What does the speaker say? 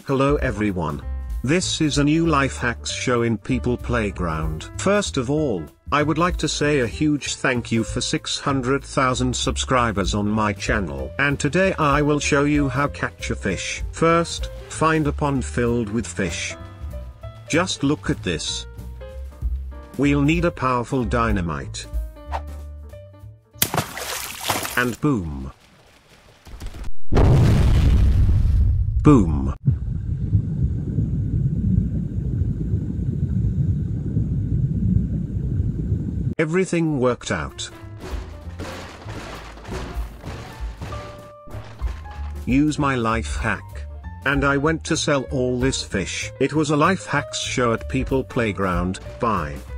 Hello everyone. This is a new life hacks show in People Playground. First of all, I would like to say a huge thank you for 600,000 subscribers on my channel. And today I will show you how catch a fish. First, find a pond filled with fish. Just look at this. We'll need a powerful dynamite. And boom. Boom. Everything worked out. Use my life hack. And I went to sell all this fish. It was a life hacks show at People Playground. Bye.